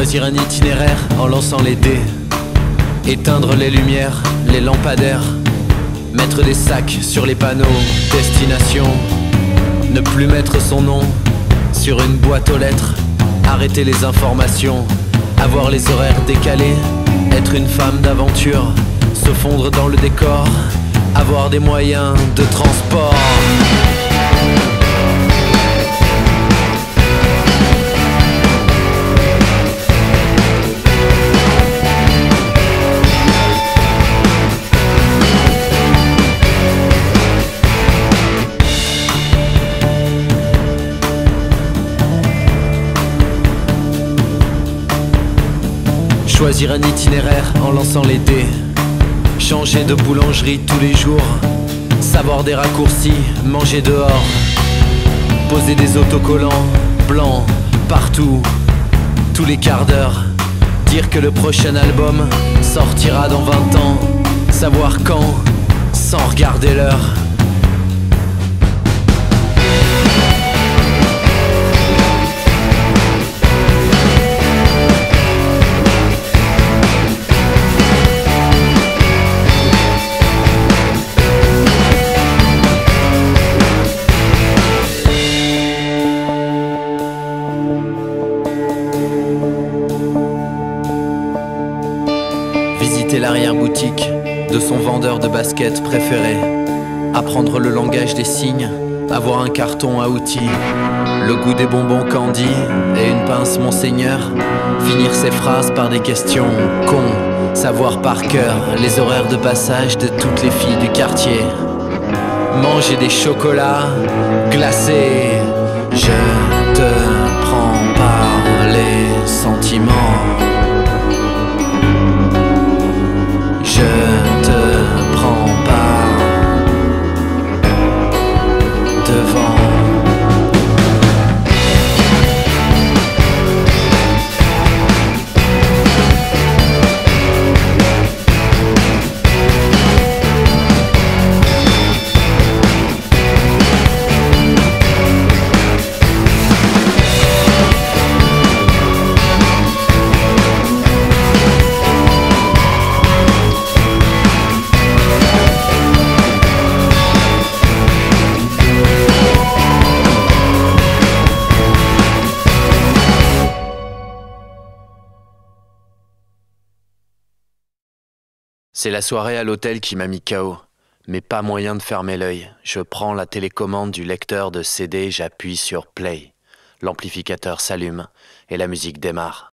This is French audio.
Choisir un itinéraire en lançant les dés. Éteindre les lumières, les lampadaires. Mettre des sacs sur les panneaux, destination. Ne plus mettre son nom sur une boîte aux lettres. Arrêter les informations, avoir les horaires décalés. Être une femme d'aventure, se fondre dans le décor. Avoir des moyens de transport. Choisir un itinéraire en lançant les dés. Changer de boulangerie tous les jours. Savoir des raccourcis, manger dehors. Poser des autocollants blancs partout, tous les quarts d'heure. Dire que le prochain album sortira dans 20 ans. Savoir quand, sans regarder l'heure. Visiter l'arrière-boutique de son vendeur de baskets préféré. Apprendre le langage des signes, avoir un carton à outils. Le goût des bonbons Candy et une pince Monseigneur. Finir ses phrases par des questions cons. Savoir par cœur les horaires de passage de toutes les filles du quartier. Manger des chocolats glacés. Je te prends par les sentiments. Je te prends par devant. C'est la soirée à l'hôtel qui m'a mis KO, mais pas moyen de fermer l'œil. Je prends la télécommande du lecteur de CD, j'appuie sur Play. L'amplificateur s'allume et la musique démarre.